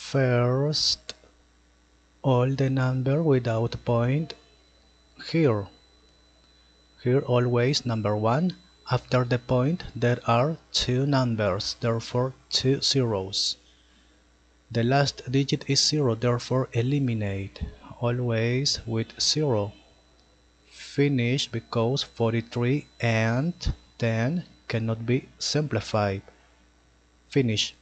First, all the number without point here. Here always number 1. After the point there are 2 numbers, therefore 2 zeros. The last digit is 0, therefore eliminate, always with 0. Finish because 43 and 10 cannot be simplified. Finish.